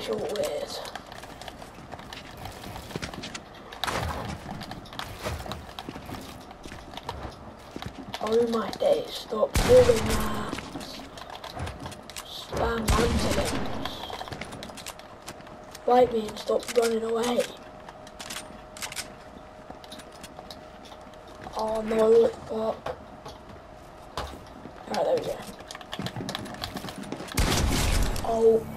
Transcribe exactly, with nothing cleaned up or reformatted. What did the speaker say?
short weird. Oh my days, stop doing that. Spam lanterns. Fight me and stop running away. Oh no, fuck. Alright, there we go. Oh.